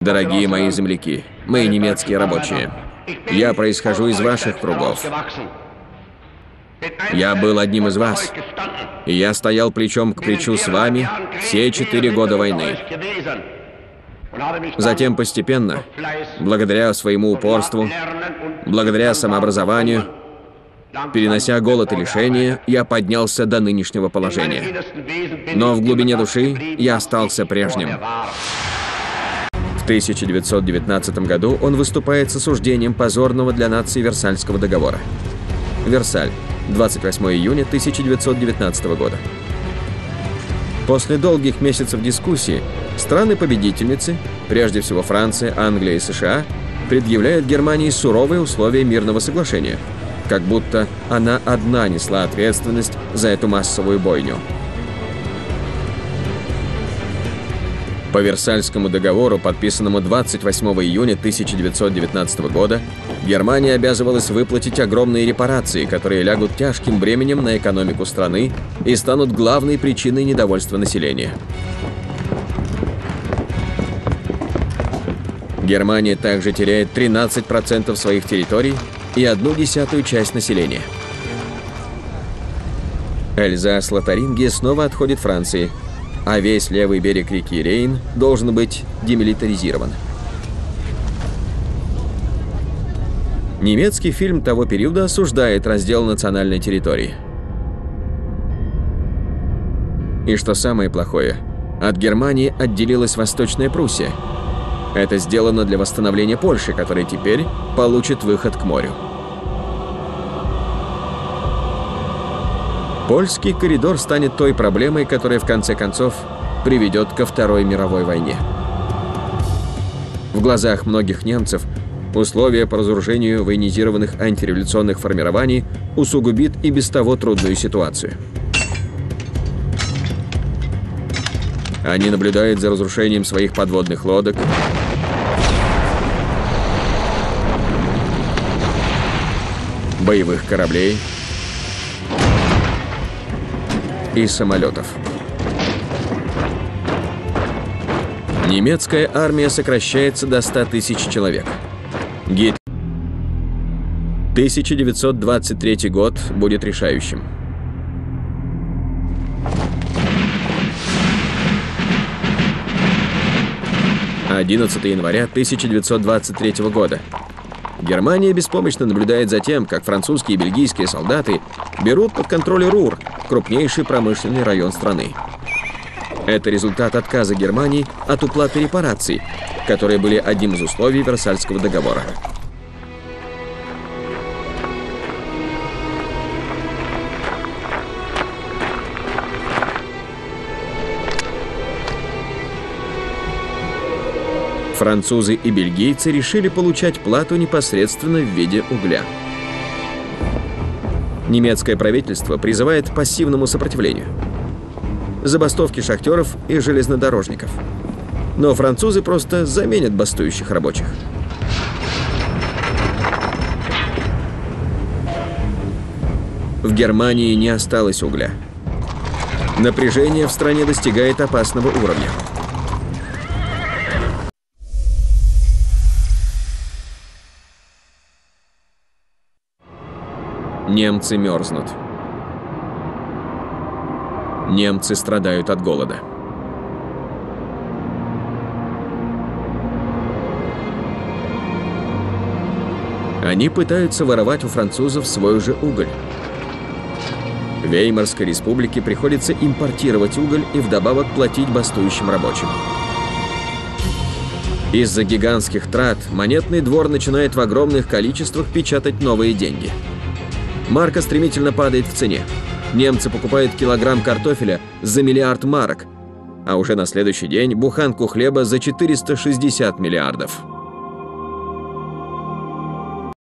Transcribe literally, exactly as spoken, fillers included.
Дорогие мои земляки, мы немецкие рабочие. Я происхожу из ваших кругов. Я был одним из вас, и я стоял плечом к плечу с вами все четыре года войны. Затем постепенно, благодаря своему упорству, благодаря самообразованию, перенося голод и лишения, я поднялся до нынешнего положения. Но в глубине души я остался прежним. В тысяча девятьсот девятнадцатом году он выступает с осуждением позорного для нации Версальского договора. Версаль, двадцать восьмое июня тысяча девятьсот девятнадцатого года. После долгих месяцев дискуссий страны-победительницы, прежде всего Франция, Англия и США, предъявляют Германии суровые условия мирного соглашения, как будто она одна несла ответственность за эту массовую бойню. По Версальскому договору, подписанному двадцать восьмого июня тысяча девятьсот девятнадцатого года, Германия обязывалась выплатить огромные репарации, которые лягут тяжким бременем на экономику страны и станут главной причиной недовольства населения. Германия также теряет тринадцать процентов своих территорий и одну десятую часть населения. Эльзас-Лотарингия снова отходит Франции, а весь левый берег реки Рейн должен быть демилитаризирован. Немецкий фильм того периода осуждает раздел национальной территории. И что самое плохое, от Германии отделилась Восточная Пруссия. Это сделано для восстановления Польши, которая теперь получит выход к морю. Польский коридор станет той проблемой, которая в конце концов приведет ко Второй мировой войне. В глазах многих немцев условия по разоружению военизированных антиреволюционных формирований усугубит и без того трудную ситуацию. Они наблюдают за разрушением своих подводных лодок, боевых кораблей и самолетов. Немецкая армия сокращается до ста тысяч человек. Гитлер. тысяча девятьсот двадцать третий год будет решающим. одиннадцатого января тысяча девятьсот двадцать третьего года. Германия беспомощно наблюдает за тем, как французские и бельгийские солдаты берут под контроль Рур, крупнейший промышленный район страны. Это результат отказа Германии от уплаты репараций, которые были одним из условий Версальского договора. Французы и бельгийцы решили получать плату непосредственно в виде угля. Немецкое правительство призывает к пассивному сопротивлению. Забастовки шахтеров и железнодорожников. Но французы просто заменят бастующих рабочих. В Германии не осталось угля. Напряжение в стране достигает опасного уровня. Немцы мерзнут. Немцы страдают от голода. Они пытаются воровать у французов свой же уголь. Веймарской республике приходится импортировать уголь и вдобавок платить бастующим рабочим. Из-за гигантских трат монетный двор начинает в огромных количествах печатать новые деньги. Марка стремительно падает в цене. Немцы покупают килограмм картофеля за миллиард марок, а уже на следующий день буханку хлеба за четыреста шестьдесят миллиардов.